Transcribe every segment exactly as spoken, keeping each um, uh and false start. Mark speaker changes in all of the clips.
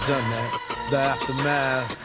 Speaker 1: done that. The aftermath.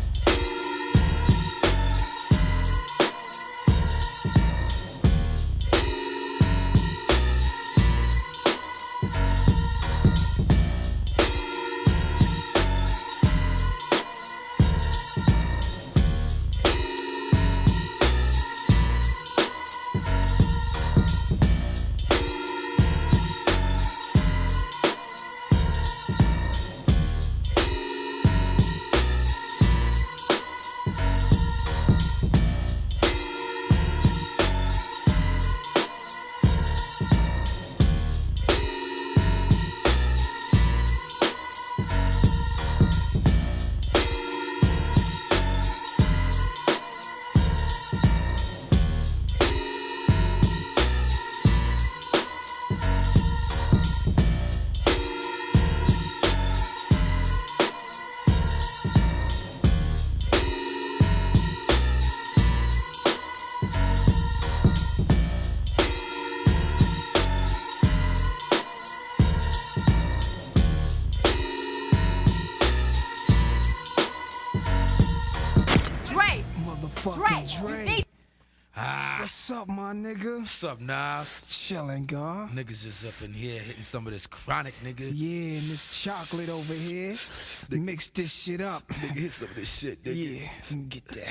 Speaker 2: Dre.
Speaker 1: Ah.
Speaker 2: What's up, my nigga?
Speaker 1: What's up, Nas?
Speaker 2: Chillin', God.
Speaker 1: Niggas just up in here hitting some of this chronic, nigga.
Speaker 2: Yeah, and this chocolate over here. Mix this shit up.
Speaker 1: Nigga, hit some of this shit, nigga.
Speaker 2: Yeah, let me get that.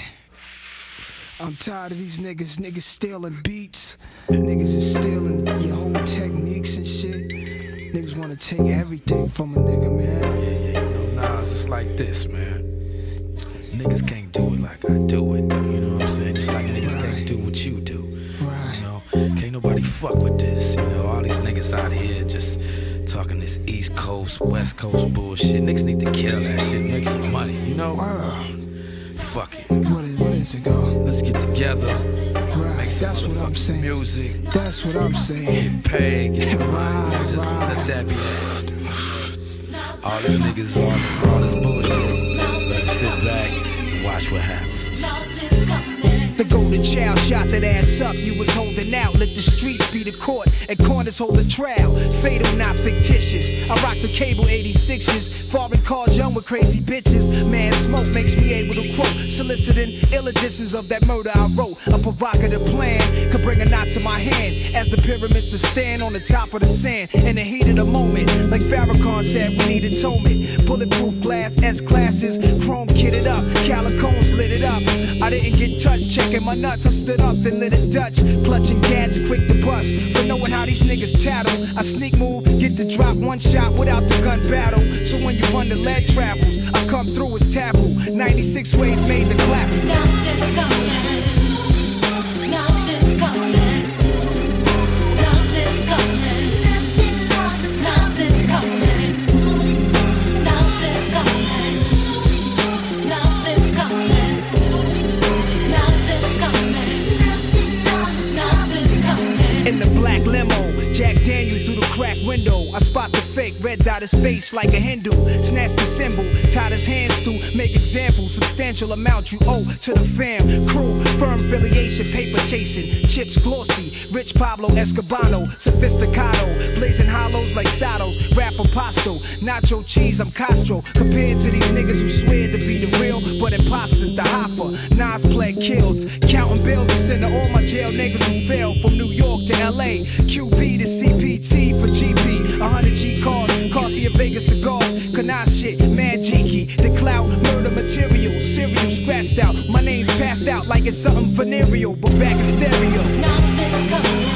Speaker 2: I'm tired of these niggas. Niggas stealing beats. Niggas is stealing your whole techniques and shit. Niggas wanna take everything from a nigga, man.
Speaker 1: Yeah, yeah, you know, Nas, it's like this, man. Niggas can't do it like I do it, though, you know what I'm saying? It's like niggas right. can't do what you do.
Speaker 2: Right.
Speaker 1: You know, can't nobody fuck with this. You know, all these niggas out here just talking this East Coast, West Coast bullshit. Niggas need to kill that shit, make some money, you know?
Speaker 2: Wow.
Speaker 1: Fuck it.
Speaker 2: What is, what is it, go?
Speaker 1: Let's get together,
Speaker 2: right.
Speaker 1: make some
Speaker 2: That's what I'm saying.
Speaker 1: music.
Speaker 2: That's what I'm saying.
Speaker 1: Get paid, get money,
Speaker 2: right,
Speaker 1: just
Speaker 2: right.
Speaker 1: let that be that. All these niggas, all, all this bullshit, let them sit back and watch what happens.
Speaker 2: The golden child shot that ass up, you was holding out. Let the streets be the court and corners hold the trial. Fatal, not fictitious. I rock the cable eighty-sixes. Foreign cars young with crazy bitches. Man, smoke makes me able to quote, soliciting ill editions of that murder I wrote. A provocative plan could bring a knot to my hand as the pyramids to stand on the top of the sand. In the heat of the moment, like Farrakhan said, we need atonement. Bulletproof glass, S-classes, chrome kitted up, calicones lit it up. I didn't get touched, checking my nuts. I stood up, then lit it Dutch, clutching cats, quick to bust. But knowing how these niggas tattle, I sneak move, get the drop, one shot without the gun battle. So when you run the lead travels, I come through as taboo. ninety-six ways made the clap.
Speaker 3: Now this coming, now this coming, now this coming, now this coming, now this coming, now this coming, now this coming, now this coming.
Speaker 2: In the black limo, Jack Daniels through the crack window. I spot the fake, red dot his face like a Hindu. Snatch the symbol, tied his hands to make examples. Substantial amount you owe to the fam. Crew, firm affiliation, paper chasing. Chips glossy, rich Pablo Escobano. Sophisticado, blazing hollows like Sados. Rap apostle, nacho cheese, I'm Castro. Compared to these niggas who swear to be the real, but imposters, the hopper. Nas play kills, counting bills and sending all my jail niggas who fell from New York to L A. Q B to C P T for G P. one hundred G cars, Garcia Vegas cigars. Canal shit, mad cheeky. The clout, murder material, cereal scratched out. My name's passed out like it's something venereal, but back in stereo.
Speaker 3: Now this coming,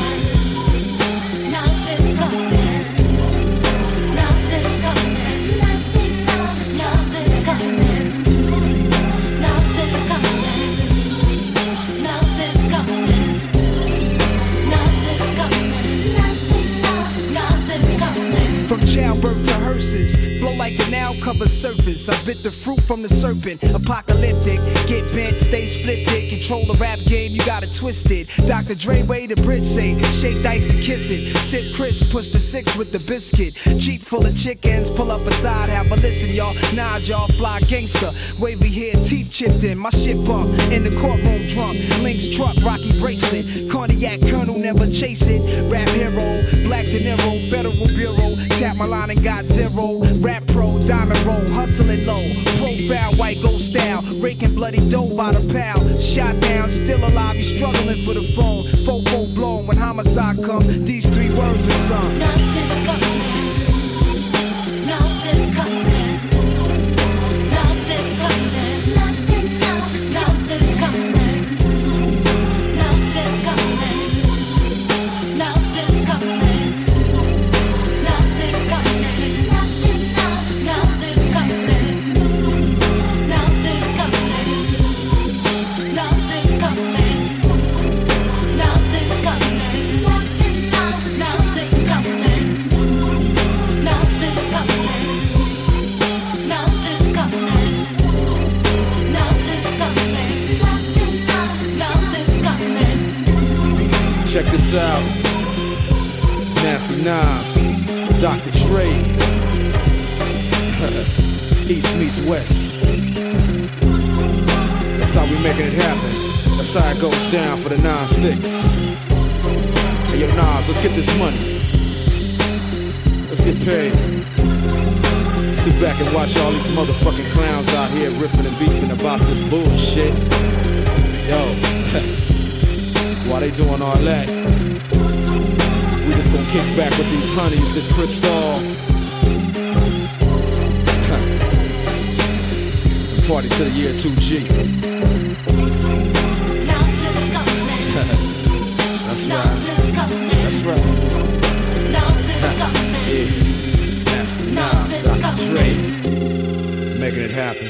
Speaker 3: now this coming, now this coming, now this coming, now this coming, now this coming, now this coming, now this coming.
Speaker 2: From childbirth to hearses, flow like canal cover surface. I bit the fruit from the serpent, apocalyptic. Get bent, stay split dick, control the rap game. You got got it twisted. Doctor Dre way the Brits say, shake dice and kiss it. Sip Chris, push the six with the biscuit. Jeep full of chickens, pull up aside, have a listen, y'all. Nas, y'all, fly gangster. Wavy hair, teeth chipped in, my shit bump. In the courtroom drunk, Link's truck, Rocky bracelet. Cognac Colonel, never chase it. Rap hero, Black De Niro, Federal Bureau. Tap my line and got zero. Rap pro, diamond roll, hustling low. Profile, white gold style. Raking bloody dough by the pound. Shot down, still alive, you struggling for the phone. Fofo blown when homicide come. These three words are sung.
Speaker 3: Nothing's coming. Nothing's coming. Nothing's coming. Nothing, nothing, nothing's coming. Nothing's coming. Nothing's coming. Nothing's coming. Nothing, nothing, nothing's coming. Nothing's coming. Nothing's coming. Nothing's coming. Nothing, nothing, nothing's coming. Nothing's coming. Nothing's coming. Nothing's coming. Nothing, nothing, nothing's coming.
Speaker 4: Check this out. Nasty Nas, Doctor Dre. East meets West. That's how we making it happen. That's how it goes down for the nine six. Hey yo Nas, let's get this money. Let's get paid. Sit back and watch all these motherfucking clowns out here riffing and beefing about this bullshit. Yo, while they doing all that, we just gonna kick back with these honeys, this Cristal. Party to the year two G.
Speaker 3: Nothing's coming.
Speaker 4: That's right.
Speaker 3: Nothing's coming.
Speaker 4: That's right.
Speaker 3: Nothing's coming.
Speaker 4: Yeah. Nasty Nas, Doctor Dre. Making it happen.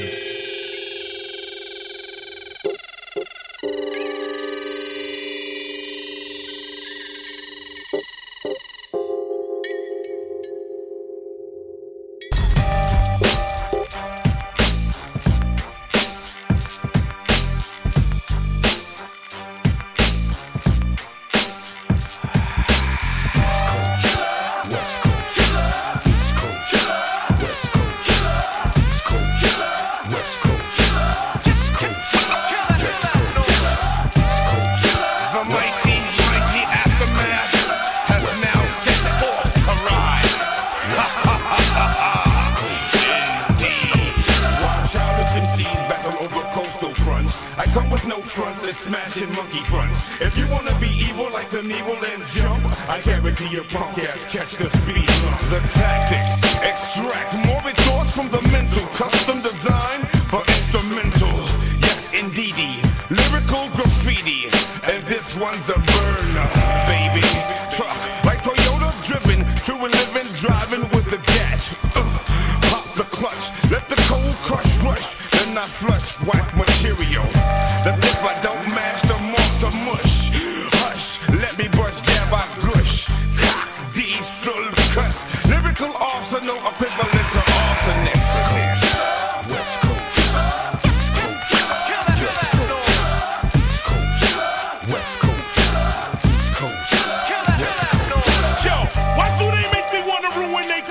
Speaker 5: Smashing monkey fronts. If you wanna be evil like Knievel and jump, I guarantee your punk ass catch the speed bump. The tactics extract morbid thoughts from the mental, custom design for instrumental. Yes, indeedy, lyrical graffiti, and this one's a burner, baby. Truck like Toyota driven, true and living, driving with the gat. Uh, pop the clutch, let the cold crush rush, then I flush whack material. That if I don't match the mark to mush, hush, let me brush, dab, I gush. Cock, diesel, cuss, lyrical arsenal equivalent to arsenic. West Coast, East Coast, West Coast, East Coast, West Coast, East Coast, West Coast.
Speaker 6: Yo, why do they make me wanna ruin their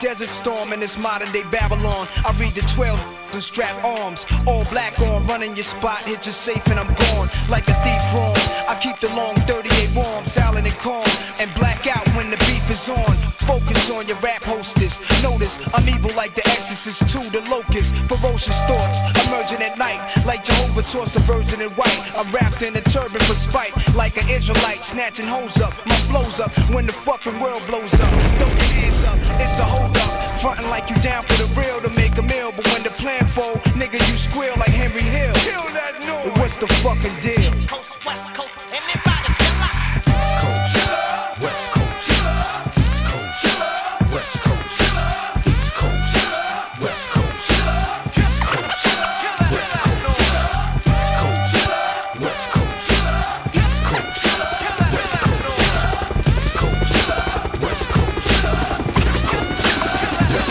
Speaker 2: Desert Storm in this modern day Babylon. I read the twelve and strap arms, all black on, running your spot, hit your safe and I'm gone like a thief wrong. I keep the long thirty-eight warm, silent and calm, and black out when the beef is on. Focus on your rap hostess. Notice I'm evil like the Exorcist to the locust. Ferocious thoughts emerging at night, like Jehovah tossed the virgin in white. I'm wrapped in a turban for spite, like an Israelite snatching hoes up. My flow's up when the fucking world blows up. Throw your hands up, it's a hold up. Frontin' like you down for the real to make a meal, but when the plan fold, nigga you squeal like Henry Hill.
Speaker 5: Kill that noise.
Speaker 2: What's the fucking deal?
Speaker 3: East Coast, West Coast, everybody feel like
Speaker 1: East Coast, West Coast, East Coast, West Coast, East Coast, West Coast, East Coast, West Coast, East Coast, West Coast, East Coast, West Coast, East Coast, West Coast, East Coast, West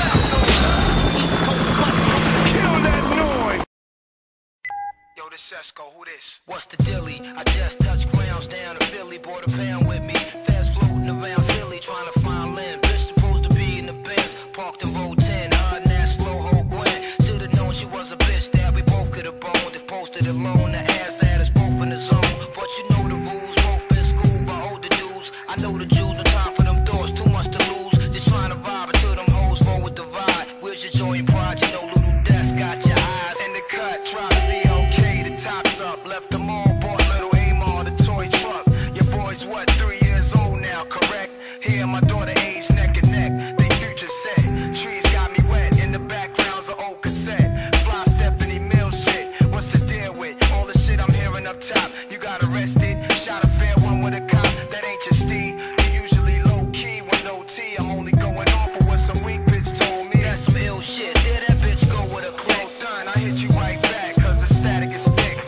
Speaker 1: Coast.
Speaker 5: Kill that noise.
Speaker 2: Yo, this Sesko, who this?
Speaker 6: What's the dilly? I just touched grounds down in Philly, bought a pound with me. Fast floating around silly, trying to find land. Bitch supposed to be in the Benz, parked in row ten. Her and that slow hoe Gwen. Should've known she was a bitch that we both could've boned. If posted alone, the ass had us both in the zone. But you know the rules, both in school by older dudes. I know the Jews, no time for them doors, too much to lose. Just trying to vibe until them hoes roll with the vibe. Where's your joint pride? You know little desk got your eyes in the cut. Try to see okay, the top's up. Left them all, bought little Amar, the toy truck. Your boy's what, three years old now, correct? Here my daughter age neck and neck. They future set. Trees got me wet. In the background's an old cassette. Fly Stephanie Mills shit. What's the deal with all the shit I'm hearing up top? You got arrested, shot a fair one with a cop. That ain't your steed. You usually low key with no T. I'm only going off of what some weak bitch told me. That's some ill shit. There that bitch go with a click. Done. I hit you right back, cause the static is thick.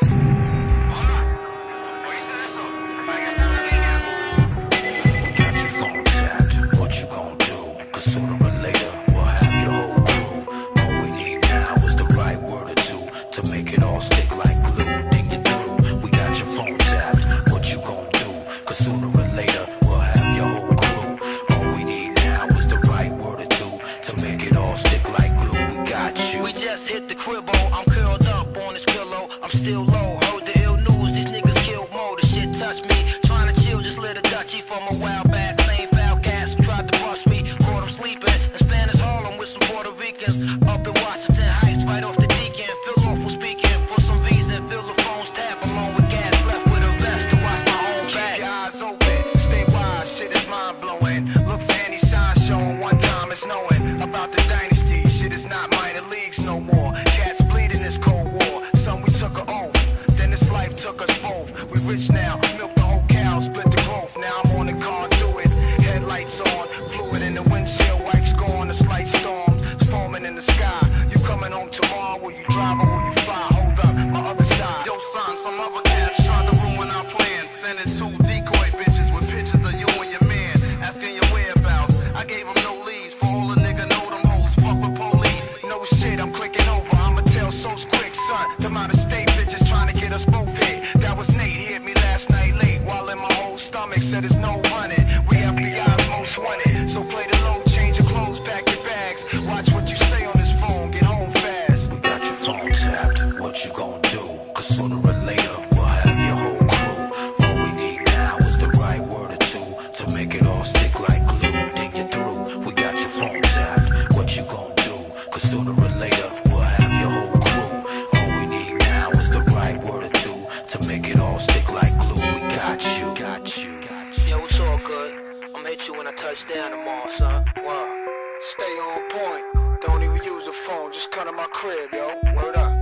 Speaker 1: Got your phone tapped, what you gon' do? Cause sooner or later, we'll have your whole crew. All we need now is the right word or two to make it all stick like glue. Dig you through, we got your phone tapped, what you gon' do? Cause sooner or later, we'll have your whole crew. All we need now is the right word or two to make it all stick like glue. We got you.
Speaker 6: We just hit the cribbo, I'm curled up on this pillow. I'm still low, heard the ill news, these niggas killed Mo. The shit touched me, trying to chill, just lit a Dutchie from a while back. Same foul cats who tried to bust me, caught them sleeping in Spanish Harlem with some Puerto Ricans. Up in Washington Heights, right off the deacon. Feel awful speaking for some reason, feel the phones tap along with gas. Left with a vest to watch my own back.
Speaker 2: Keep your eyes open, stay wise, shit is mind blowing. Look for any sign showing one time it's knowing about the dynasty. Shit is not minor leagues no more. Cats bleed in this cold war. Some we took a oath, then this life took us both. We rich now, milk the whole cow, split the growth. Now I'm on the car, do it. Headlights on, fluid in the windshield, wipes gone. A slight storm, foaming in the sky. You coming home tomorrow? Will you drive or will you fly? Hold up, my other side.
Speaker 5: Yo, son, some other cats tried to ruin our plans. Sending two decoy bitches with pictures of you and your man, asking your whereabouts. I gave them no leads, for all a nigga know them hoes fuck with police.
Speaker 2: No shit, I'm clicking over. I'ma tell so quick, son. Them out of state bitches trying to get us both hit. That was Nate, he hit me last night late while in my whole stomach. Said it's no running. We F B I's most wanted. So play the low, change your clothes, pack your bags. Watch what you say on this phone, get home fast.
Speaker 1: We got your phone tapped, what you gon' do? Cause sooner or later, we'll have your whole crew. All we need now is the right word or two to make it all stick like glue. Dig you through, we got your phone tapped, what you gon' do? Cause sooner or later, we'll have your whole crew. All we need now is the right word or two to make it all stick like glue. We got you, got you, got you.
Speaker 6: Yo, it's all good. I'ma hit you when I touch down tomorrow, son. Wow.
Speaker 2: Stay on point. Don't even use the phone. Just come to my crib, yo. Word up.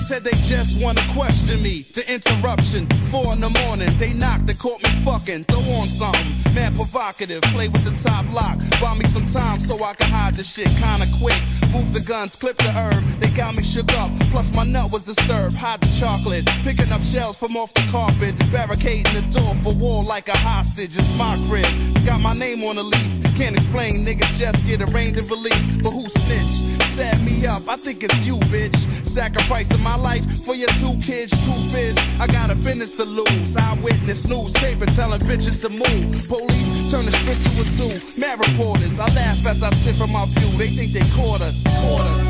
Speaker 7: said they just wanna question me. The interruption, four in the morning. They knocked, they caught me fucking. Throw on something, man provocative. Play with the top lock. Buy me some time so I can hide the shit kinda quick. Move the guns, clip the herb. They got me shook up. Plus my nut was disturbed. Hide the chocolate. Picking up shells from off the carpet. Barricading the door for war like a hostage. It's my crib. Got my name on the lease. Can't explain, niggas just get arraigned and released. But who snitched? Set me up, I think it's you, bitch. Sacrificing my life for your two kids. Truth is, I got a business to lose. Eyewitness newspaper telling bitches to move. Police turn the strip to a zoo. Mad reporters, I laugh as I sit from my view. They think they caught us, caught us.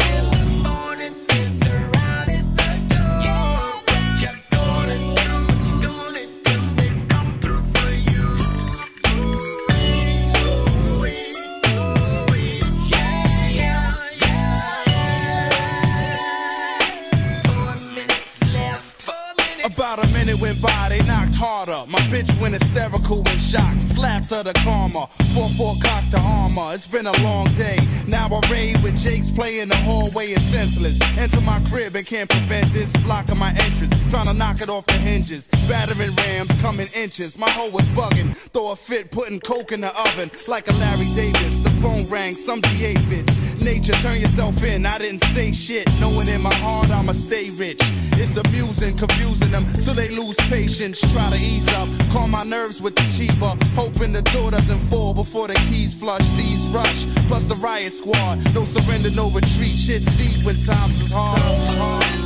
Speaker 7: About a minute went by, they knocked harder. My bitch went hysterical in shock. Slapped her to karma. four four cocked the armor. It's been a long day. Now I raid with Jake's play in the hallway is senseless. Enter my crib and can't prevent this. Blocking my entrance. Trying to knock it off the hinges. Battering rams coming inches. My hoe was bugging. Throw a fit, putting coke in the oven. Like a Larry Davis. The phone rang, some D A bitch. Nature, turn yourself in. I didn't say shit. Knowing in my heart I'ma stay rich. It's amusing, confusing them till they lose patience. Try to ease up, calm my nerves with the cheaper. Hoping the door doesn't fall before the keys flush. These rush, plus the riot squad. No surrender, no retreat. Shit's deep when times is hard. Times is hard.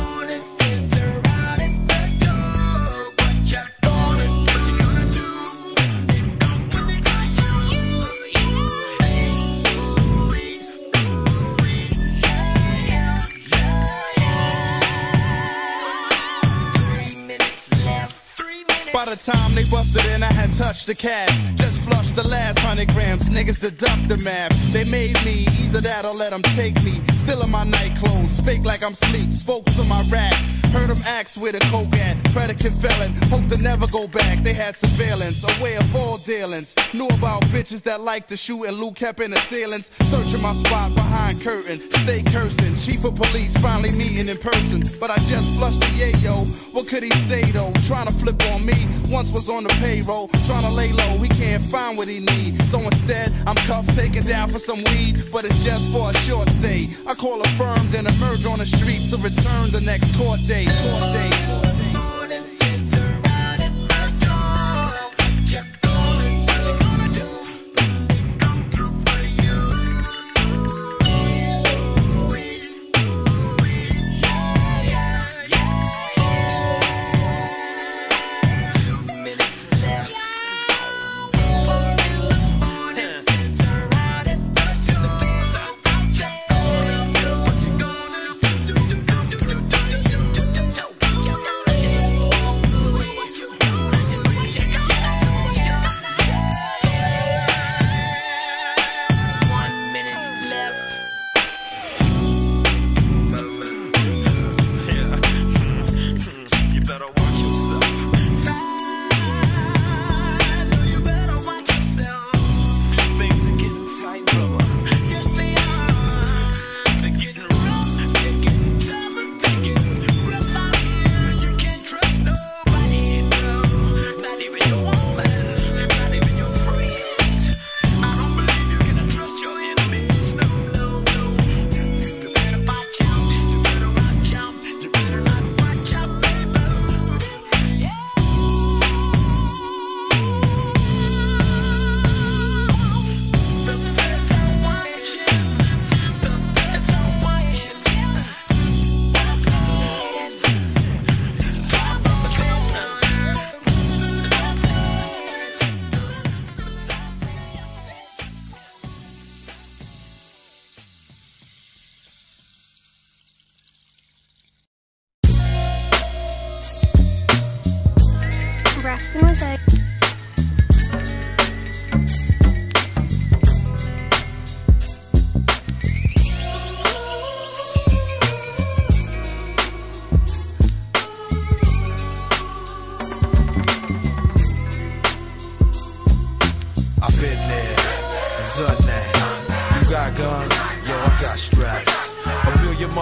Speaker 7: By the time they busted in, I had touched the cash. Just flushed the last hundred grams. Niggas deduct the math. They made me, either that or let them take me. Still in my night clothes, fake like I'm sleep. Spoke to my rap. Heard them ask where the coke at. Predicate felon, hope to never go back. They had surveillance, aware of all dealings. Knew about bitches that like to shoot and loot kept in assailants. Searching my spot behind curtain, stay cursing. Chief of police finally meeting in person. But I just flushed the yayo. What could he say though? Trying to flip on me. Once was on the payroll, trying to lay low. He can't find what he need. So instead, I'm cuffed, taken down for some weed. But it's just for a short stay. I call a firm, then emerge on the street to return the next court day. Court day.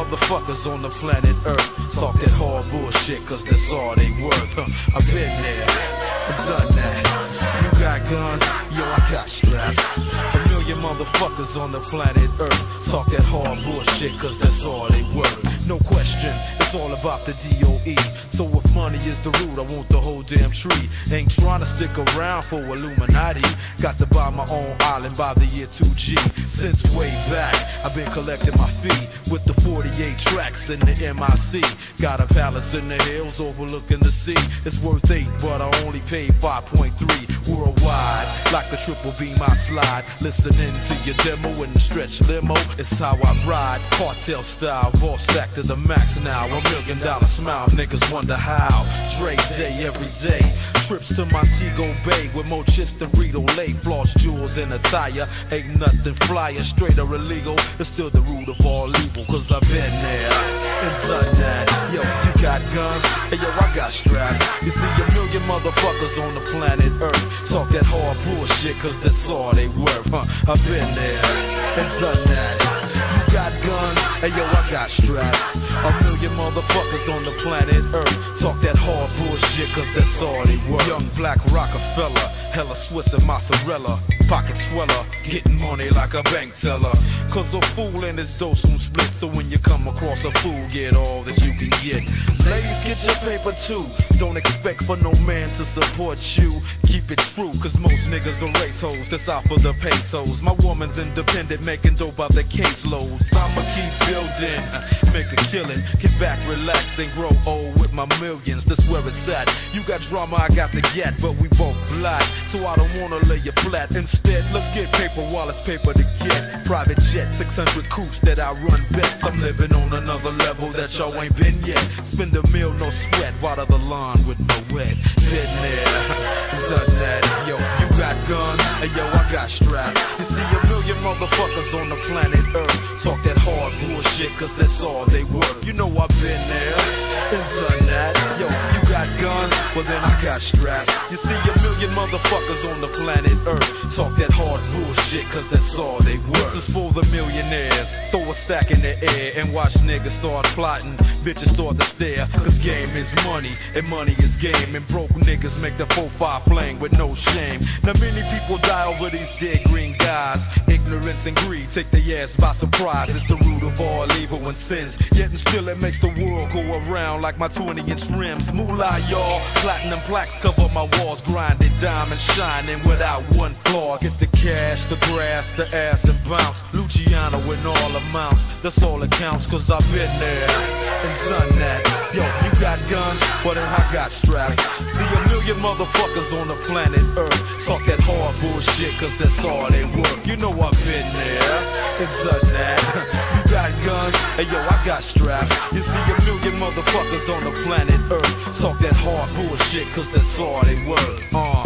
Speaker 8: motherfuckers on the planet Earth talk that hard bullshit, cause that's all they worth. Huh. I've been there, I've done that. You got guns, yo, I got straps. A million motherfuckers on the planet Earth talk that hard bullshit, cause that's all they worth. No question, it's all about the D O E. So if money is the root, I want the whole damn tree. Ain't trying to stick around for Illuminati. Got to buy my own island by the year two G. Since way back, I've been collecting my fee with the forty-eight tracks in the M I C. Got a palace in the hills overlooking the sea. It's worth eight, but I only paid five point three worldwide. Like the triple beam I slide, listening to your demo in the stretch limo. It's how I ride, cartel style, ball stack to the max now. A million dollar smile, niggas wonder how. Dre day every day. Trips to Montego Bay with more chips than Rito Lay. Floss jewels in a tire, ain't nothing flyer, straight or illegal. It's still the root of all evil, cause I've been there and done that. Yo, you got guns, hey yo, I got straps. You see a million motherfuckers on the planet Earth talk that hard bullshit, cause that's all they worth, huh? I've been there and done that. You got guns, hey yo, I got straps. A million motherfuckers on the planet Earth talk that hard bullshit, cause that's all they worth. Young black Rockefeller, hella Swiss and mozzarella, pocket sweller, getting money like a bank teller. Cause a fool and his dough soon split, so when you come across a fool, get all that you can get. Ladies, get your paper too. Don't expect for no man to support you. Keep it true, cause most niggas are race hoes that's out for the pesos. My woman's independent, making dope out the caseloads. I'ma keep building, make a killing. Get back, relax, and grow old with my millions. That's where it's at. You got drama, I got the gat, but we both black, so I don't wanna lay you flat. Instead, let's get paper while it's paper to get. Private jet, six hundred coops that I run bets. I'm living on another level that y'all ain't been yet. Spend a meal, no sweat, water the lawn with no wet. Been there, done that. Yo, you got guns, and yo, I got straps. You see a million motherfuckers on the planet Earth talk that hard bullshit, cause that's all they worth. You know I've been there and done that. Yo, you got guns, well then I got straps. You see a million motherfuckers on the planet Earth talk that hard bullshit, cause that's all they worth. This is for the millionaires. Throw a stack in the air and watch niggas start plotting. Bitches start to stare, cause game is money and money is game. And broke niggas make the four five flame with no shame. Now many people die over these dead green guys. Ignorance and greed take their ass by surprise. It's the root of all evil and sins. Yet and still it makes the world go around like my twenty inch rims. Moolah, y'all. Platinum plaques cover my walls. Grinded diamond shining without one flaw. Get the cash, the grass, the ass and bounce. Luciano in all amounts. That's all it counts, cause I've been there and done that. Yo, you got guns, well then I got straps. See a million motherfuckers on the planet Earth talk that hard bullshit, cause that's all they worth. You know I've been there and done that. You got guns, and yo, I got straps. You see a million motherfuckers on the planet Earth talk that hard bullshit, cause that's all they worth. Uh,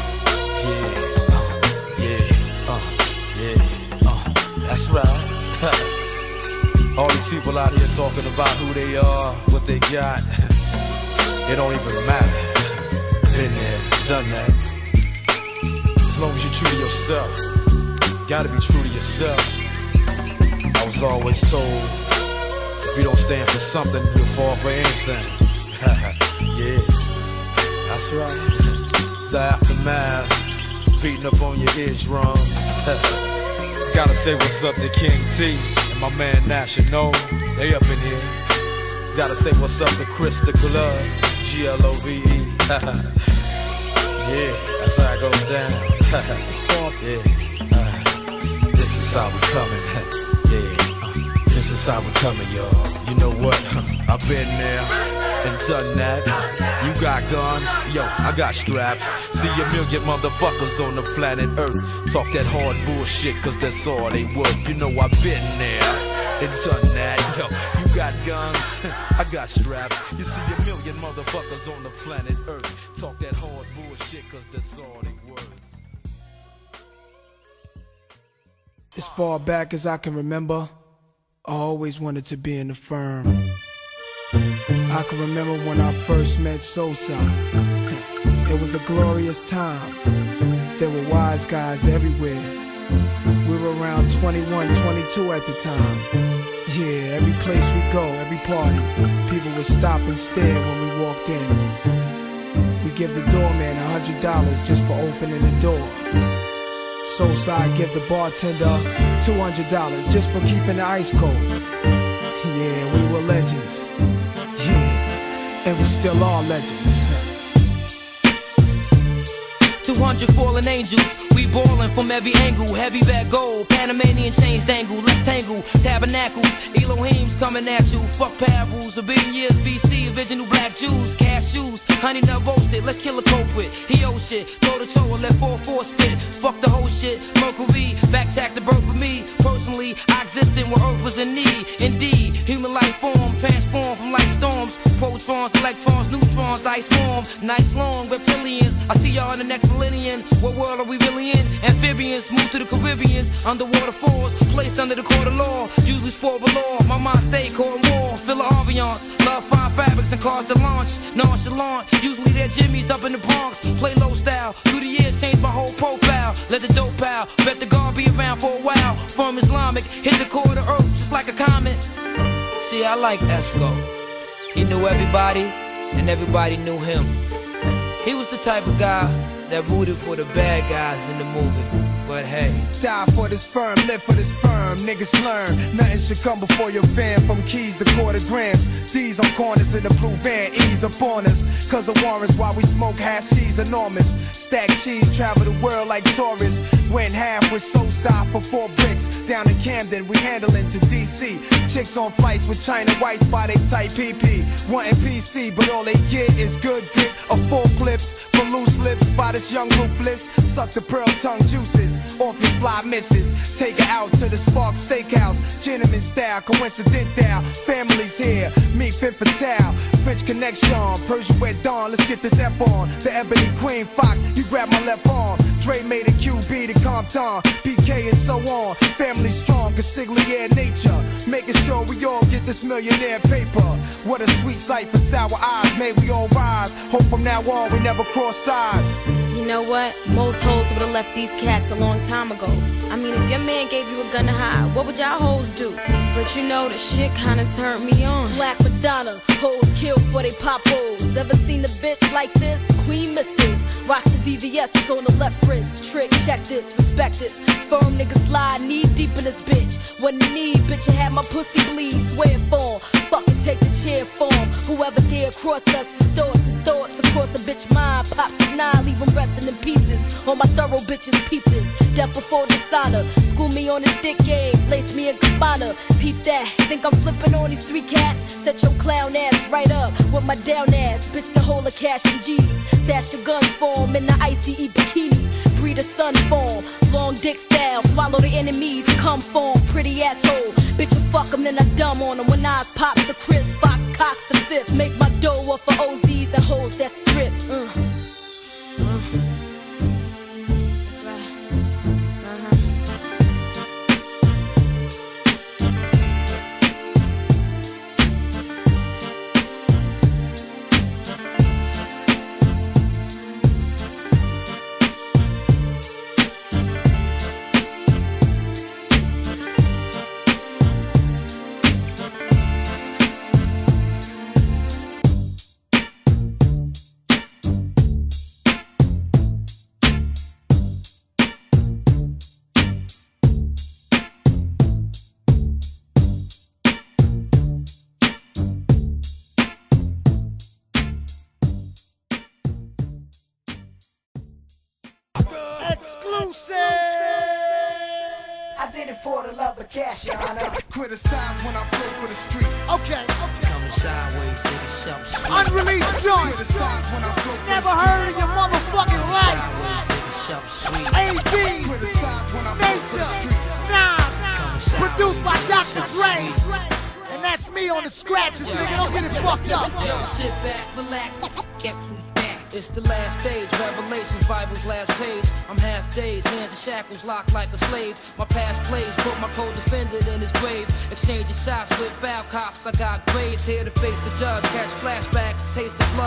Speaker 8: yeah, uh, yeah, uh, yeah, uh, that's right. All these people out here talking about who they are, what they got. It don't even matter. Been there, done that. As long as you're true to yourself, gotta be true to yourself. I was always told, if you don't stand for something, you'll fall for anything. Yeah, that's right. The aftermath, beating up on your eardrums. Gotta say what's up to King T and my man National. They up in here. Gotta say what's up to Chris the Glove, G L O V E. Yeah, that's how it goes down. Yeah, uh, this is how we coming. Yeah, uh, this is how we coming, y'all. You know what? I've been there and done that. You got guns, yo, I got straps. See a million motherfuckers on the planet Earth talk that hard bullshit, cause that's all they worth. You know I've been there and done that. Yo, you got guns, I got straps. You see a million motherfuckers on the planet Earth talk that hard bullshit, cause that's all they worth.
Speaker 2: As far back as I can remember, I always wanted to be in the firm. I can remember when I first met Sosa. It was a glorious time. There were wise guys everywhere. We were around twenty-one, twenty-two at the time. Yeah, every place we go, every party, people would stop and stare when we walked in. We give the doorman a hundred dollars just for opening the door. Soulside give the bartender two hundred dollars just for keeping the ice cold. Yeah, we were legends. Yeah, and we still are legends.
Speaker 9: two hundred fallen angels, we ballin' from every angle. Heavy back gold, Panamanian chains dangle. Let's tangle, tabernacles, Elohim's coming at you. Fuck parables, a billion years B C, original black Jews. Cashews, honey nut roasted, let's kill a culprit. He owe shit, throw the toe and let four four spit. Fuck the whole shit, Mercury, back tack the birth for me. Personally, I existed when Earth was in need. Indeed, human life form, transform from light storms. Protons, electrons, neutrons, ice warm. Nice long reptilians, I see y'all in the next millennium. What world are we really in? Amphibians, move to the Caribbeans. Underwater falls, placed under the court of law. Usually sport with law, my mind stay caught in war. Feel the ambiance, love fine fabrics and cars to launch. Nonchalant, usually they're Jimmy's up in the Bronx. Play low style, through the years change my whole profile. Let the dope pal, bet the guard be around for a while. From Islamic, hit the core of the earth just like a comet. See, I like Esco. He knew everybody, and everybody knew him. He was the type of guy that rooted for the bad guys in the movie. But hey,
Speaker 2: die for this firm, live for this firm. Niggas learn, nothing should come before your van. From keys to quarter grams, D's on corners in the blue van. Ease up on us, cause of warrants while we smoke hashies enormous. Stack cheese, travel the world like tourists. Went half with Soulside for four bricks. Down in Camden, we handling to D C. Chicks on flights with China whites by they tight P P. Wanting P C, but all they get is good dick or full clips. For loose lips by this young ruthless. Suck the pearl tongue juices off your fly misses. Take her out to the Spark Steakhouse. Gentleman style, coincidental. Families here, meet Fifth Fatale. French connection, Persian Wet Dawn. Let's get this ep on. The Ebony Queen Fox, you grab my left arm. Dre made a Q B to Compton, P K and so on. Family strong, consigliere nature. Making sure we all get this millionaire paper. What a sweet sight for sour eyes. May we all rise. Hope from now on we never cross sides.
Speaker 10: You know what? Most hoes would've left these cats a long time ago. I mean, if your man gave you a gun to hide, what would y'all hoes do? But you know, the shit kinda turned me on. Black Madonna, hoes killed for they pop hoes. Ever seen a bitch like this? Queen Missus rocks the V V S on the left wrist. Trick, check this, respect this. Firm niggas slide knee deep in this bitch. What you need, bitch, you had my pussy bleed. Swear form, fucking take the chair form. Whoever dare cross us, distorts and thoughts across the bitch mind. Pops the nine, leave them resting in pieces. All my thorough bitches peep this. Death before dishonor. School me on this dick game, place me in Cabana. Peep that, think I'm flipping on these three cats? Set your clown ass right up with my down ass. Bitch, the whole of cash and G's. Stash the gun form in the icy bikini. Breed a sun form, long dick style. Swallow the enemies, come form, pretty asshole. Bitch, you fuck them, then I dumb on them. When I pop the Chris, Fox, Cox the fifth. Make my dough up for O Zs and hoes that strip. Uh. Uh.
Speaker 11: For the love of cash, your honor.
Speaker 7: Criticize when I play for the street.
Speaker 11: Okay, okay.
Speaker 9: coming sideways, nigga, something sweet.
Speaker 11: Unreleased joint. Never heard in your motherfucking life. A Z, Nature, Nas, produced by Doctor Dre. And that's me on the scratches, nigga. Don't get it fucked up.
Speaker 9: Yo, sit back, relax. Guess who's back? It's the last stage, Revelations, Bible's last page. I'm half dazed, hands and shackles locked like a slave. My past plays put my co-defendant in his grave. Exchanging shots with foul cops, I got grades. Here to face the judge, catch flashbacks, taste the blood.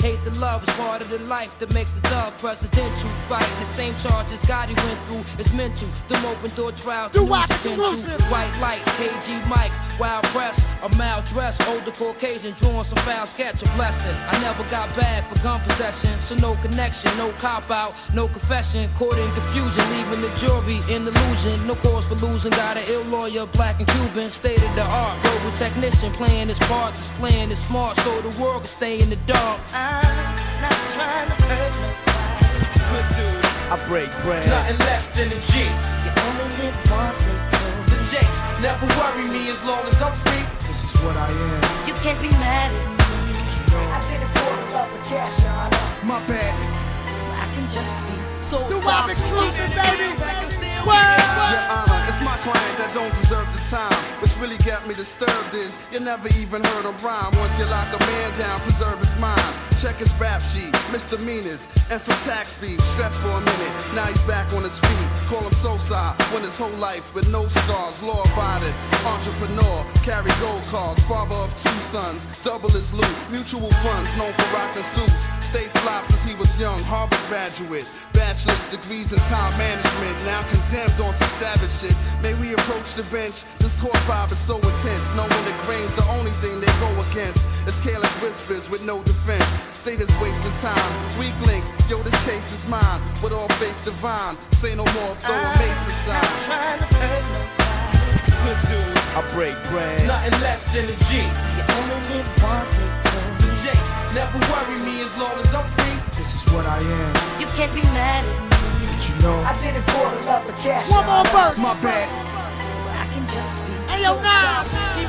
Speaker 9: Hate the love is part of the life that makes the thug presidential fight. And the same charges Gotti went through is mental. Them open door trials,
Speaker 11: Do I exclusive?
Speaker 9: White lights, K G mics, wild press, a mal-dressed older Caucasian drawing some foul sketch, a blessing. I never got bad for gun possession, so no connection, no cop-out, no confession. Caught in confusion, leaving the jury in illusion. No cause for losing, got an ill lawyer, black and Cuban. State of the art, global technician, playing his part, displaying his smart, so the world can stay in the dark.
Speaker 3: I'm not trying to hurt nobody.
Speaker 8: Good dude, I break bread.
Speaker 3: Nothing less than a G. You only live once, they told me. The Jakes never worry me as long as I'm free.
Speaker 4: This is what I am.
Speaker 3: You can't be mad at me. I did it for the love of cash, Your Honor.
Speaker 2: My bad.
Speaker 3: I can just be so
Speaker 11: Do I exclusive, baby?
Speaker 7: Your Honor, it's my client that don't deserve the time. What's really got me disturbed is you never even heard him rhyme. Once you lock a man down, preserve his mind. Check his rap sheet, misdemeanors, and some tax fees. Stress for a minute, now he's back on his feet. Call him Sosa, when his whole life with no scars. Law-abided, entrepreneur, carry gold cars. Father of two sons, double his loot. Mutual funds, known for rocking suits. Stay fly since he was young, Harvard graduate. Bachelor's degrees in time management, now condemned on some savage shit. May we approach the bench? This court vibe is so intense, knowing the grain's the only thing they go against. It's careless whispers with no defense. They just wasting time. Weak links, yo, this case is mine. With all faith divine, say no more, throw a Mason sign.
Speaker 3: I'm trying to hurt nobody.
Speaker 8: Good dude, I break bread.
Speaker 3: Nothing less than a G. You only live once, they told me. The Jakes never worry me as long as I'm free.
Speaker 4: This is what I am.
Speaker 3: You can't be mad at me.
Speaker 4: But you know,
Speaker 3: I did it for the love of cash.
Speaker 11: One more verse.
Speaker 2: My bad.
Speaker 3: I can just be.
Speaker 11: Hey, yo, Nas.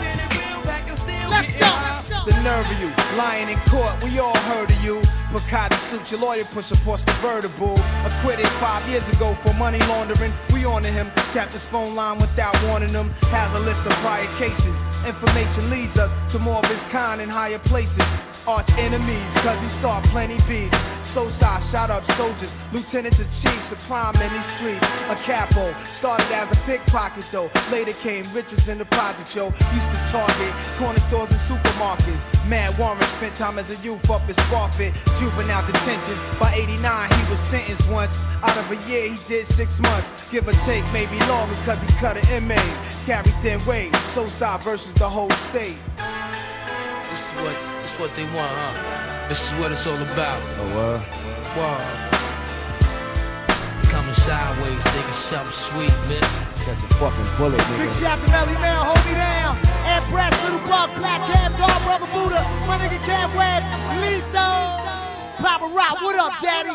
Speaker 11: Let's go.
Speaker 2: The nerve of you, lying in court, we all heard of you. Piccati suit, your lawyer push a Porsche convertible. Acquitted five years ago for money laundering. We on to him, tapped his phone line without warning him. Has a list of prior cases. Information leads us to more of his kind in higher places. Arch enemies, cause he start plenty beats. Sosa shot up soldiers, lieutenants and chiefs of crime in these streets. A capo, started as a pickpocket though. Later came riches in the project, yo. Used to target corner stores and supermarkets. Mad Warren spent time as a youth up in Sparfit. Juvenile detentions, by eighty-nine he was sentenced once. Out of a year he did six months. Give or take, maybe longer cause he cut an inmate. Carried thin weight, Sosa versus the whole state.
Speaker 9: This is what, this is what they want, huh? This is what it's all about.
Speaker 4: oh what?
Speaker 9: Wow. Coming sideways, thinking something sweet, man.
Speaker 4: Catch a fucking bullet,
Speaker 11: Big
Speaker 4: nigga.
Speaker 11: shout to Melly Man, hold me down. Air Press, Little Buck, Black Cam, Dog, Brother Buddha, my nigga Cam Webb, Lethal. Papa Rock, what up, Daddy?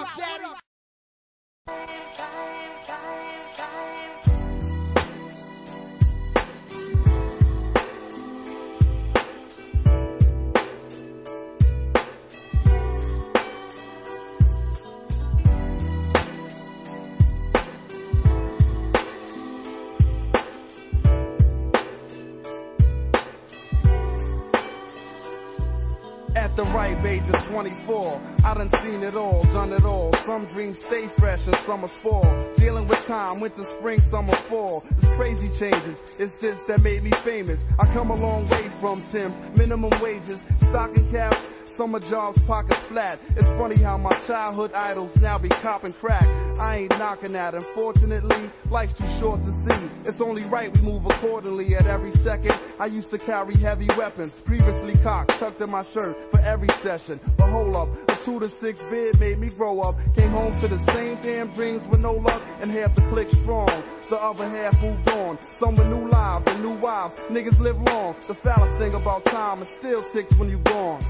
Speaker 7: At the ripe age of twenty-four, I done seen it all, done it all. Some dreams stay fresh and some are spoiled. Dealing with time, winter, spring, summer, fall. It's crazy changes, it's this that made me famous. I come a long way from Tim's, minimum wages, stocking caps, summer jobs, pockets flat. It's funny how my childhood idols now be copping crack. I ain't knocking that, unfortunately, life's too short to see. It's only right we move accordingly at every second. I used to carry heavy weapons, previously cocked, tucked in my shirt for every session. But hold up, a two to six bid made me grow up. Came home to the same damn dreams with no luck, and half the clique strong. The other half moved on, some with new lives and new wives. Niggas live long, the foulest thing about time, it still ticks when you gone.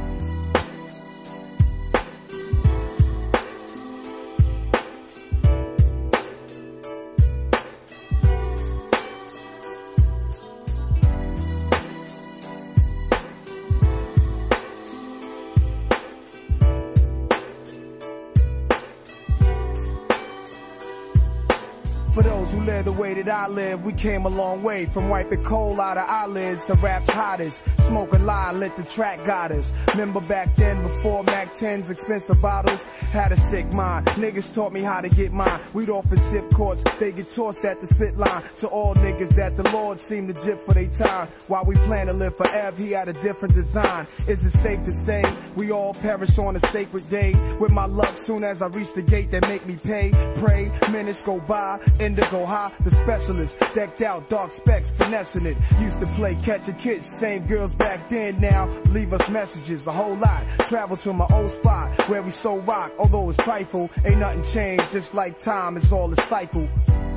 Speaker 2: For those who live the way that I live, we came a long way. From wiping coal out of eyelids to rap's hottest. smoke a lie, lit the track got us. Remember back then, before Mac tens, expensive bottles, had a sick mind. Niggas taught me how to get mine. We'd often sip courts, they get tossed at the spit line. To all niggas that the Lord seemed to jip for their time. While we plan to live forever, he had a different design. Is it safe to say we all perish on a sacred day? With my luck, soon as I reach the gate that make me pay, pray, minutes go by, indigo high, the specialist, decked out, dark specs, finessing it. Used to play catch a kid, same girls back then, now leave us messages, a whole lot. Travel to my old spot, where we so rock, although it's trifle, ain't nothing changed, just like time, it's all a cycle.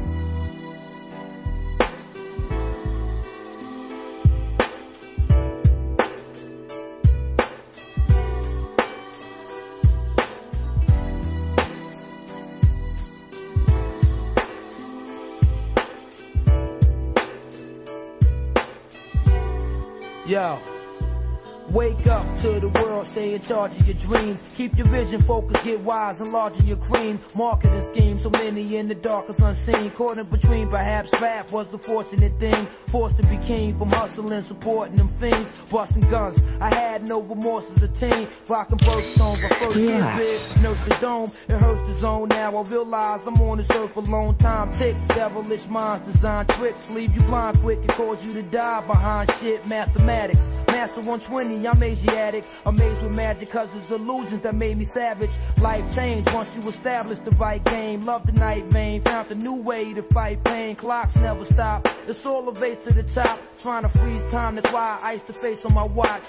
Speaker 9: Yo, wake up to the world, stay in charge of your dreams. Keep your vision focused, get wise, enlarging your cream. Marketing schemes, so many in the dark is unseen. Caught in between, perhaps rap was the fortunate thing. Forced to be king from hustling, supporting them things. Busting guns, I had no remorse as a teen. Rocking birthstones, my first kid big, nursed the dome. It hurts the zone now, I realize I'm on this earth a long time. Ticks, devilish minds, design tricks. Leave you blind quick and cause you to die behind shit. Mathematics, Master one twenty, I'm Asiatic. Amazed with magic cause it's illusions that made me savage. Life changed once you established the right game. Love the night vein, found a new way to fight pain. Clocks never stop, it's all a race to the top. Trying to freeze time, that's why I ice the face on my watch.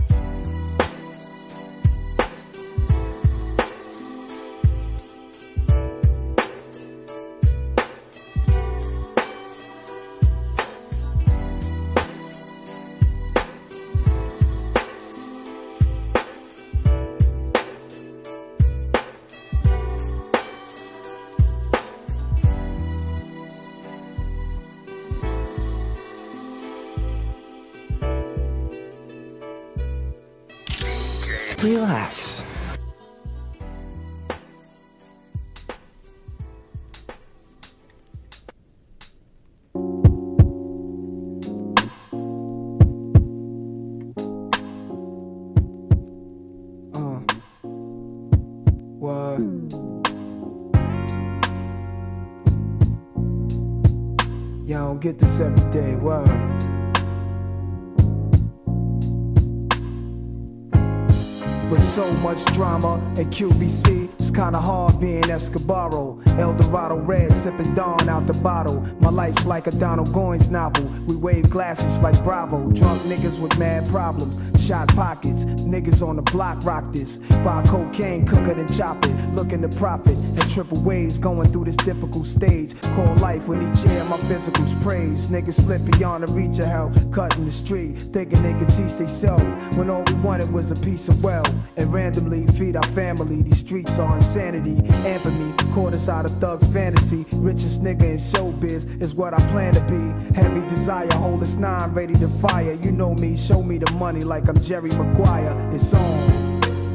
Speaker 12: Relax.
Speaker 2: Uh, what? Yeah, I don't get this every day, what? With so much drama at Q B C, it's kinda hard being Escobaro. El Dorado red, sipping Dawn out the bottle. My life's like a Donald Goines novel. We wave glasses like Bravo. Drunk niggas with mad problems. Shot pockets, niggas on the block rock this. Buy cocaine, cook it and chop it. Looking to profit at triple ways, going through this difficult stage. Call life with each year, my physical's praise. Niggas slip beyond the reach of help, cutting the street, thinking they could teach they self. When all we wanted was a piece of wealth. And randomly feed our family. These streets are insanity. Infamy, caught us out of thugs' fantasy. Richest nigga in showbiz is what I plan to be. Heavy desire, hold us nine, ready to fire. You know me, show me the money like I'm Jerry Maguire. It's on.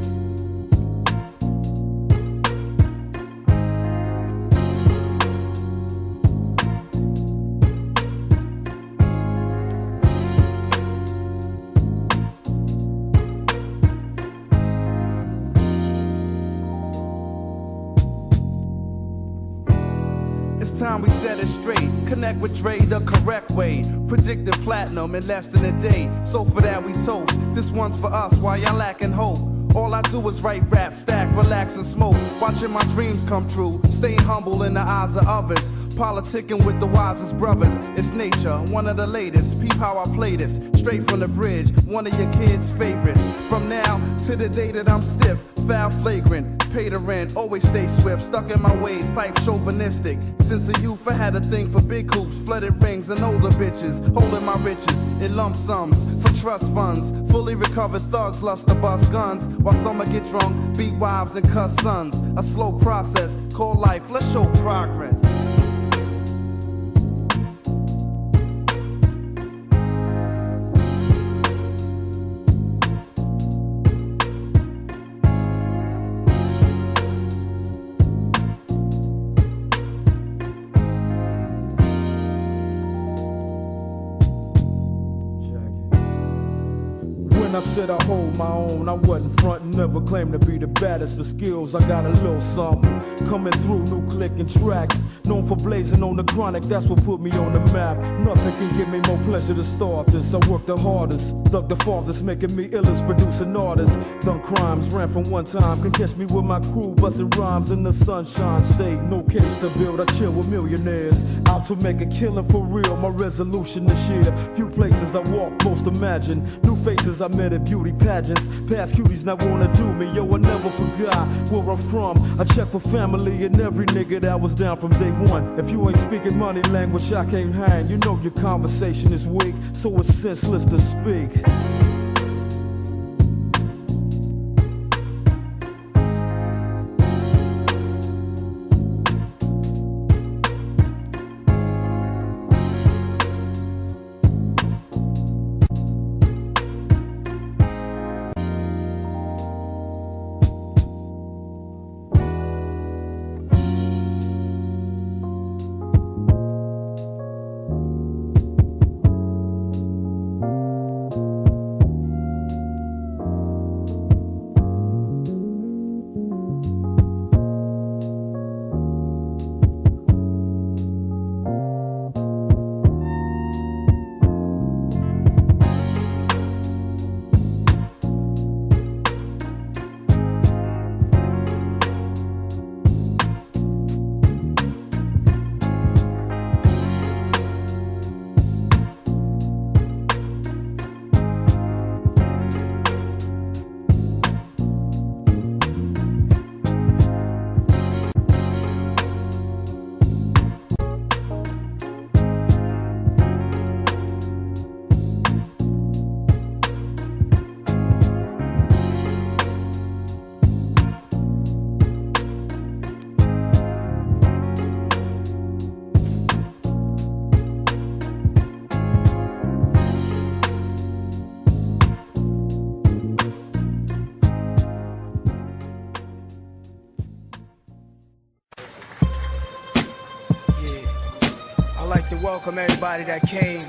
Speaker 7: Time we set it straight, connect with Dre the correct way, predicted platinum in less than a day. So for that we toast, this one's for us while y'all lacking hope. All I do is write rap, stack, relax and smoke, watching my dreams come true, staying humble in the eyes of others, politicking with the wisest brothers. It's nature, one of the latest, peep how I play this, straight from the bridge, one of your kids' favorites. From now to the day that I'm stiff, foul flagrant, pay the rent, always stay swift, stuck in my ways, type chauvinistic. Since a youth I had a thing for big hoops, flooded rings and older bitches, holding my riches in lump sums for trust funds. Fully recovered thugs lust to bust guns, while some get drunk, beat wives and cuss sons. A slow process, called life, let's show progress.
Speaker 4: said I hold my own. I wasn't frontin', never claimed to be the baddest for skills. I got a little something coming through, new clicking tracks. Known for blazing on the chronic, that's what put me on the map. Nothing can give me more pleasure to start this. I work the hardest, thug the farthest, making me illest, producing artists. Done crimes, ran from one time, can catch me with my crew, busting rhymes in the sunshine state. No case to build, I chill with millionaires. Out to make a killing for real, my resolution this year. Few places I walk, most imagine. New faces I met at beauty pageants. Past cuties now wanna do me, yo, I never forgot where I'm from. I check for family and every nigga that was down from day one. If you ain't speaking money language, I can't hang. You know your conversation is weak, so it's senseless to speak.
Speaker 12: Welcome everybody that came.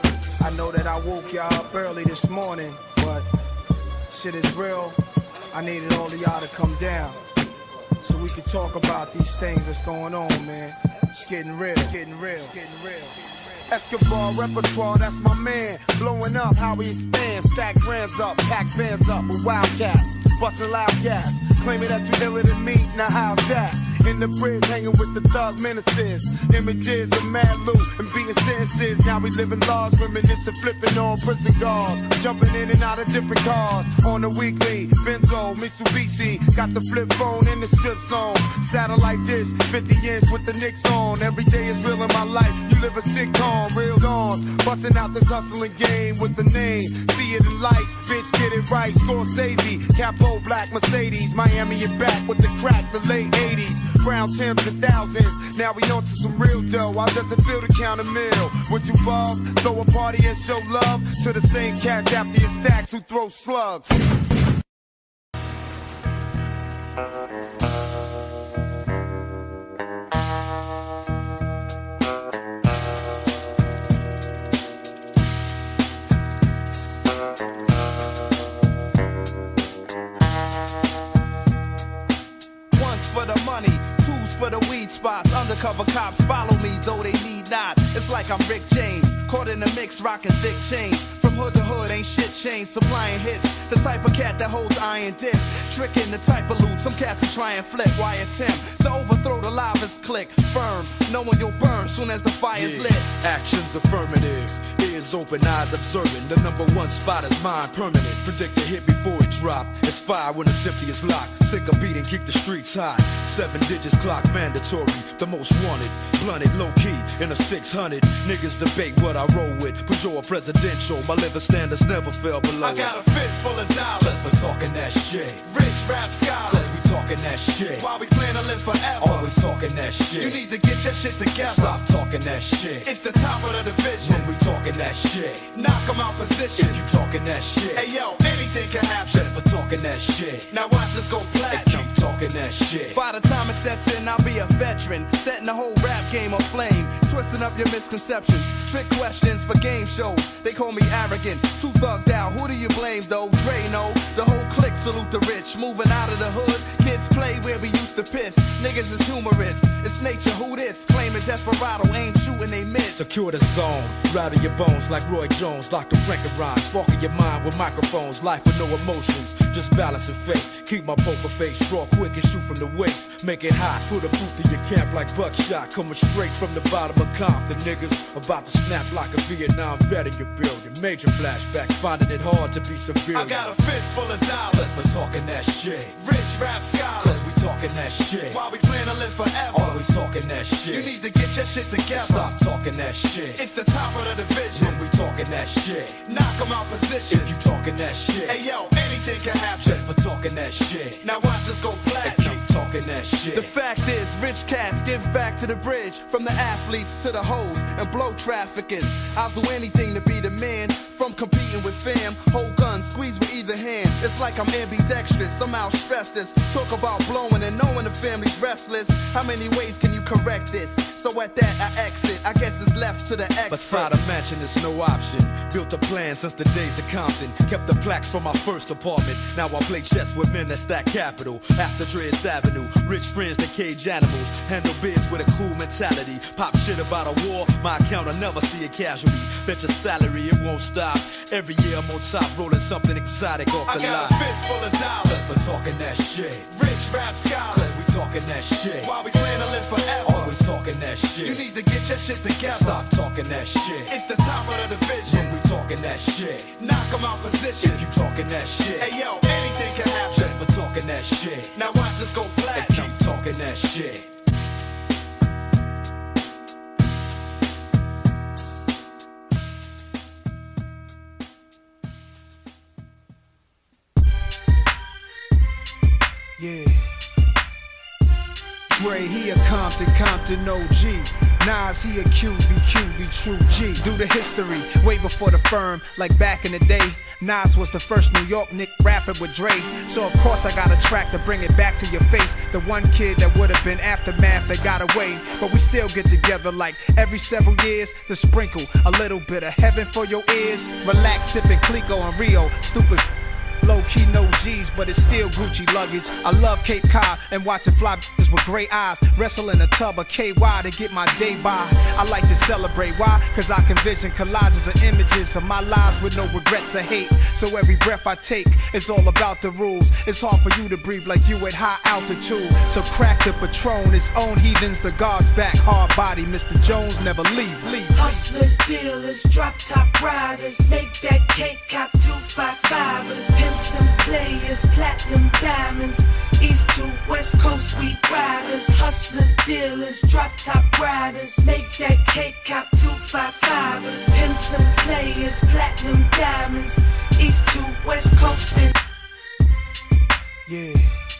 Speaker 12: I know that I woke y'all up early this morning, but shit is real. I needed all of y'all to come down so we can talk about these things that's going on, man. It's getting real, it's getting real, it's getting real. Escobar repertoire, that's my man. Blowing up how we expand. Stack brands up, pack bands up with wildcats. Busting loud gas. Claiming that you iller than me, now how's that? In the bridge, hanging with the thug ministers. Images of mad loot and beating sentences. Now we living large, reminiscing, flipping on prison guards. Jumping in and out of different cars. On the weekly, Benzo, Mitsubishi. Got the flip phone in the strip zone. Satellite disc, fifty inch with the Knicks on. Every day is real in my life. You live a sitcom, real dawns. Busting out this hustling game with the name. See it in lights, bitch, get it right. Scorsese, Capo, Black Mercedes. Miami and back with the crack, the late eighties. Brown Timbs and thousands. Now we on to some real dough. How does it feel to count a meal? Would you bug? Throw a party and show love to the same cats after your stacks who throw slugs. For the money, twos for the weed spots. Undercover cops follow me, though they need not. It's like I'm Rick James, caught in the mix, rocking thick chains. From hood to hood, ain't shit changed, supplying hits. The type of cat that holds iron dip, tricking the type of loot. Some cats will try and flip, why attempt to overthrow the livest click. Firm, knowing you'll burn soon as the fire's
Speaker 8: yeah.
Speaker 12: lit.
Speaker 8: Actions affirmative, ears open, eyes observing. The number one spot is mine, permanent. Predict the hit before it drop. It's fire when it's empty is locked. Sick of beating, keep the streets hot. Seven digits clock mandatory, the most wanted. Blunted, low key, in a six hundred. Niggas debate what I roll with. Peugeot presidential, my living standards never fell below.
Speaker 12: I got a fist full of dollars.
Speaker 8: Just for talking that shit.
Speaker 12: Rich rap scholars.
Speaker 8: Cause we talking that shit.
Speaker 12: While we plan to live forever.
Speaker 8: Always talking that shit.
Speaker 12: You need to get your shit together.
Speaker 8: Stop talking that shit.
Speaker 12: It's the top of the division.
Speaker 8: When we talking that shit.
Speaker 12: Knock 'em out position.
Speaker 8: If you talking that shit.
Speaker 12: Hey yo, anything can happen.
Speaker 8: Just for talking that shit.
Speaker 12: Now watch us go platinum.
Speaker 8: talking that shit.
Speaker 7: By the time it sets in, I'll be a veteran, setting the whole rap game aflame, twisting up your misconceptions, trick questions for game shows. They call me arrogant, too thugged out. Who do you blame though? Dre, no. The whole clique salute the rich, moving out of the hood. Kids play where we used to piss. Niggas is humorous. It's nature. Who this? Claiming desperado, ain't shooting, they miss.
Speaker 4: Secure the zone, rattle your bones like Roy Jones, Doctor Frankenstein, sparking your mind with microphones. Life with no emotions, just balance and faith. Keep my poker face, draw quick and shoot from the waist. Make it hot, put a boot in your camp like buckshot. Coming straight from the bottom of Compton, niggas about to snap like a Vietnam vet in your building. Major flashback, finding it hard to be civilian.
Speaker 7: I got a fist full of dollars
Speaker 8: for talking that shit.
Speaker 7: Rich rap scholars,
Speaker 8: cause we talking that shit.
Speaker 7: While we plan to live forever,
Speaker 8: always talking that shit.
Speaker 7: You need to get your shit together.
Speaker 8: Stop talking that shit.
Speaker 7: It's the top of the division.
Speaker 8: When we talking that shit,
Speaker 7: knock them out position.
Speaker 8: If you talking that shit,
Speaker 7: hey yo, anything can happen.
Speaker 8: Just for talking that shit.
Speaker 7: Now watch us go platinum.
Speaker 8: And keep talking that shit.
Speaker 7: The fact is, rich cats give back to the bridge, from the athletes to the hoes and blow traffickers. I'll do anything to be the man. From competing with fam, hold guns, squeeze with either hand. It's like I'm ambidextrous, somehow stress this. Talk about blowing and knowing the family's restless. How many ways can you correct this? So at that I exit, I guess it's left to the exit.
Speaker 4: Beside a mansion, it's no option. Built a plan since the days of Compton. Kept the plaques from my first apartment. Now I play chess with men that stack capital. After Dreads Avenue, rich friends that cage animals. Handle biz with a cool mentality. Pop shit about a war, my account will never see a casualty. Bet your salary, it won't stop. Every year I'm on top, rolling something exotic off the lot.
Speaker 7: I got a fist full of dollars
Speaker 8: just for talking that shit.
Speaker 7: Rich rap scholars,
Speaker 8: cause we talking that shit.
Speaker 7: While we plan to live forever,
Speaker 8: always talking that shit.
Speaker 7: You need to get your shit together.
Speaker 8: Stop talking that shit.
Speaker 7: It's the top of the division.
Speaker 8: When we talking that shit,
Speaker 7: knock them out position.
Speaker 8: If you talking that shit,
Speaker 7: hey yo, anything can happen.
Speaker 8: Just for talking that shit.
Speaker 7: Now watch us go platinum.
Speaker 8: And keep talking that shit.
Speaker 2: Yeah. Dre, he a Compton, Compton O G. Nas, he a Q B, Q B, true G. Do the history, way before the firm, like back in the day. Nas was the first New York Nick rapping with Dre. So of course I got a track to bring it back to your face. The one kid that would have been Aftermath that got away. But we still get together like every several years to sprinkle a little bit of heaven for your ears. Relax, sipping Clico and Rio. Stupid low-key no G's, but it's still Gucci luggage. I love Cape Cod and watching fly bitches with gray eyes. Wrestle in a tub of K Y to get my day by. I like to celebrate, why? Cause I can vision collages of images of my lives with no regrets or hate. So every breath I take, it's all about the rules. It's hard for you to breathe like you at high altitude. So crack the Patron, its own heathens, the guards back. Hard body, Mister Jones never leave, leave.
Speaker 13: Hustlers, dealers, drop top riders. Make that cake, cop two five fivers. Pimps and players, platinum diamonds. East to West Coast, we riders. Hustlers, dealers, drop top riders. Make that cake, cop two five fivers. Pimps and players, platinum diamonds. East to West Coast and
Speaker 2: yeah.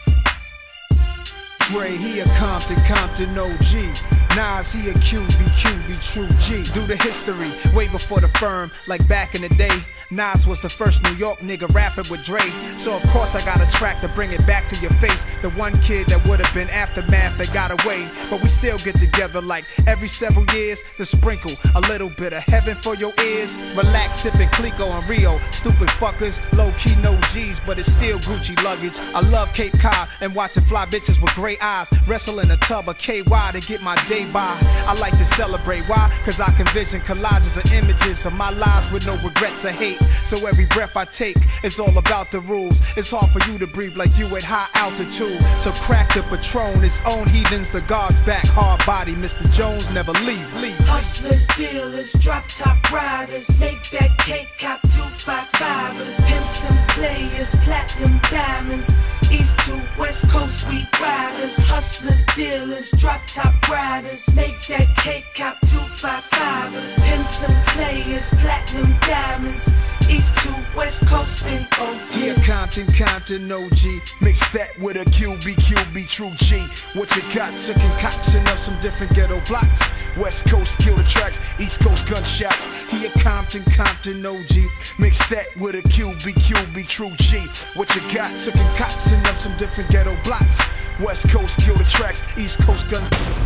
Speaker 2: Dre, he a Compton, Compton O G. Nas, he a Q B, Q B, true G. Do the history, way before the firm, like back in the day. Nas was the first New York nigga rapping with Dre. So of course I got a track to bring it back to your face. The one kid that would have been Aftermath that got away. But we still get together like every several years to sprinkle a little bit of heaven for your ears. Relax, sipping Clico and Rio. Stupid fuckers, low-key no G's, but it's still Gucci luggage. I love Cape Cod and watching fly bitches with gray eyes. Wrestle in a tub of K Y to get my day by. I like to celebrate, why? Cause I can vision collages of images of my lives with no regrets or hate. So every breath I take, it's all about the rules. It's hard for you to breathe like you at high altitude. So crack the Patron, its own heathens, the guards back. Hard body, Mister Jones never leave, leave.
Speaker 13: Hustlers, dealers, drop top riders. Make that cake, cop two five fivers. Pimps and players, platinum diamonds. East to West Coast, we riders. Hustlers, dealers, drop top riders. Make that cake, cop two five fivers. Pimps and players, platinum diamonds. East to West Coast and oh
Speaker 2: He a Compton, Compton O G. Mix that with a Q B, Q B, true G. What you got? A concoction of some different ghetto blocks.
Speaker 12: West Coast kill the tracks, East Coast gunshots. He a Compton, Compton O G. Mix that with a Q B, Q B, true G. What you got? Sick concoction of some different ghetto blocks. West Coast kill the tracks, East Coast gun.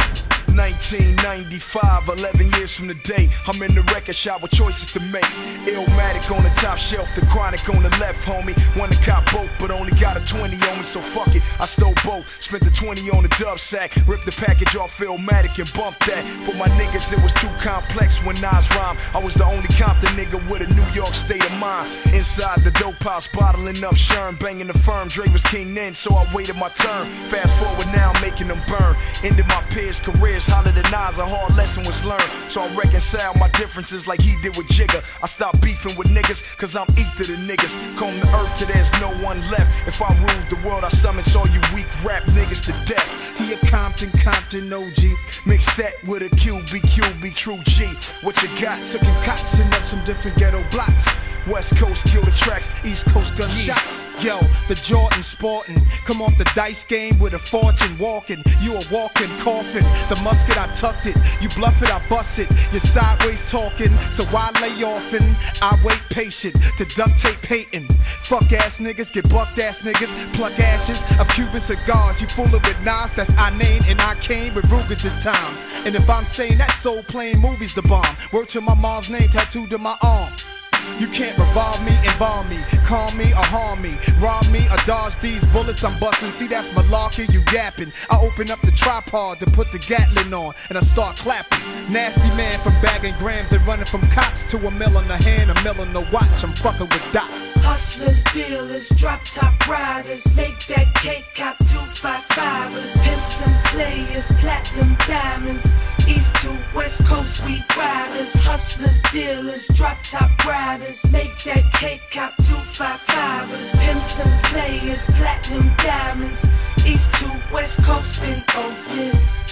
Speaker 12: nineteen ninety-five, eleven years from the day, I'm in the record shop with choices to make. Illmatic on the top shelf, the Chronic on the left, homie. Wanna cop both, but only got a twenty on me, so fuck it, I stole both. Spent the twenty on the dub sack, ripped the package off Illmatic and bumped that. For my niggas, it was too complex when Nas rhymed. I was the only Compton nigga with a New York state of mind. Inside the dope house, bottling up Sherm, banging the firm. Dre was king then, so I waited my turn. Fast forward now, making them burn. Ended my peers' careers. Holler than Nas, a hard lesson was learned. So I reconcile my differences like he did with Jigga. I stopped beefing with niggas, cause I'm ether to niggas. Comb the earth till there's no one left. If I ruled the world, I summons all you weak rap niggas to death. He a Compton, Compton O G. Mix that with a Q B, Q B, true G. What you got? Sick concoction of some different ghetto blocks. West Coast kill the tracks, East Coast gunshots. Yo, the Jordan sporting. Come off the dice game with a fortune walking. You a walking coffin. The musket, I tucked it. You bluff it, I bust it. You're sideways talking, so I lay offin'. I wait patient to duct tape hating. Fuck ass niggas, get bucked ass niggas. Pluck ashes of Cuban cigars. You foolin' with Nas, that's I name, and I came with Rugers this time. And if I'm saying that soul playing movies the bomb, word to my mom's name tattooed to my arm. You can't revolve me, embalm me, calm me or harm me, rob me or dodge these bullets I'm busting. See, that's malarkey, you yapping. I open up the tripod to put the Gatlin on, and I start clapping. Nasty man from bagging grams and running from cops to a mill on the hand, a mill on the watch. I'm fucking with Doc.
Speaker 13: Hustlers, dealers, drop top riders, make that cake, cop two five fivers, pimps and players, platinum diamonds, east to west coast we riders. Hustlers, dealers, drop top riders, make that cake, cop two five fivers, pimps and players, platinum diamonds, east to west coast and oh yeah.